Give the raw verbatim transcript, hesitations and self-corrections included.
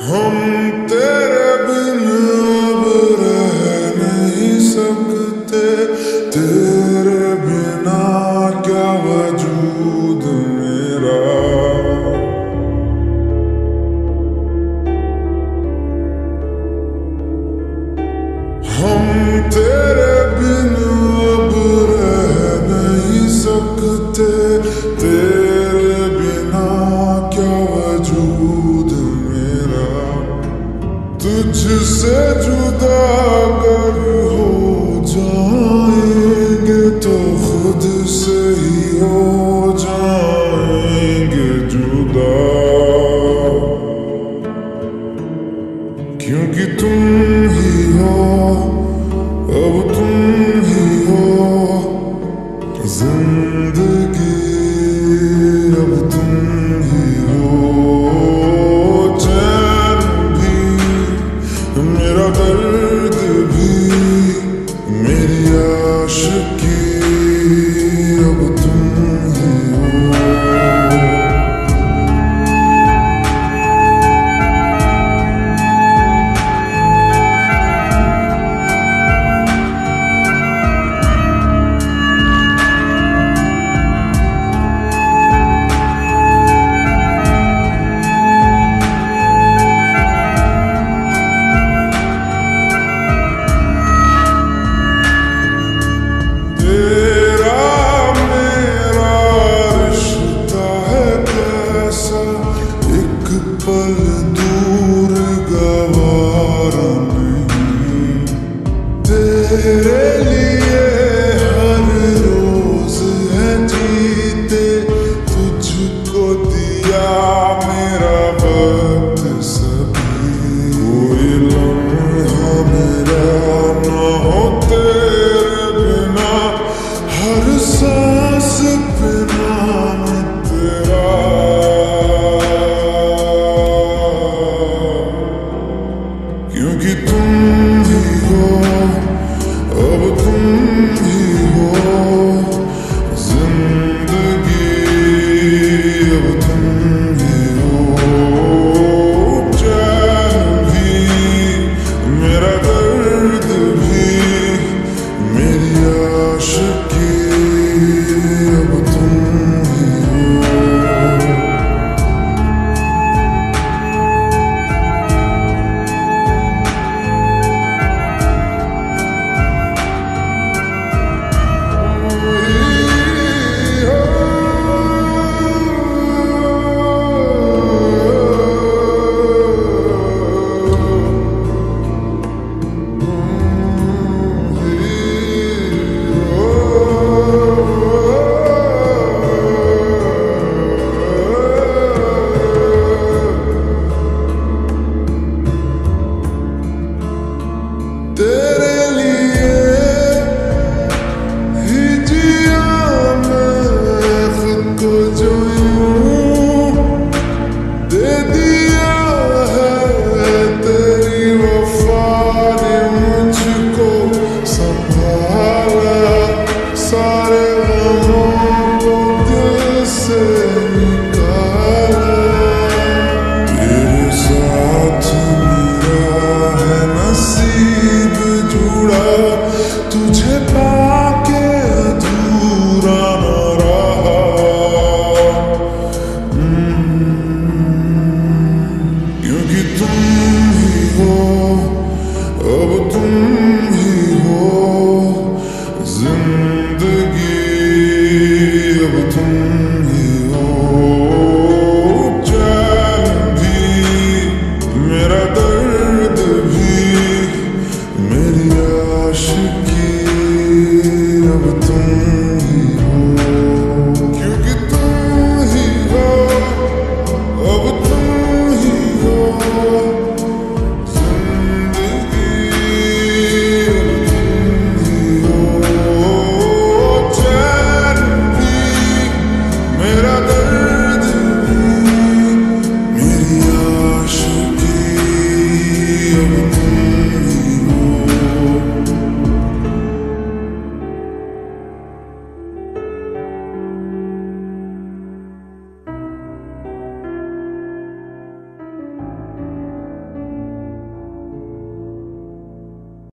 हम तेरे बिन अब रह नहीं सकते, तेरे बिना क्या वजूद मेरा। हम तेरे बिन अब रह नहीं सकते, तेरे बिना क्या वजूद मेरा। तुझसे जुदा अगर हो जाएंगे तो खुद से ही हो जाएंगे जुदा। क्योंकि तुम ही हो, अब तुम ही हो जिंदगी, अब तुम ही हो चैन भी, मेरा दर्द भी, मेरी आशिकी, अब तुम ही हो। पल दूर गवारा नहीं, तेरे लिए हर रोज है जीते, तुझको दिया मेरा वक्त सभी। कोई लम्हा मेरा ना हो तेरे बिना, हर सांस पे नाम तेरा। क्योंकि तुम ही हो, अब तुम ही हो जिंदगी, अब तुम ही हो चैन भी, मेरा दर्द भी, मेरी आशिकी, अब तुम ही हो। तेरे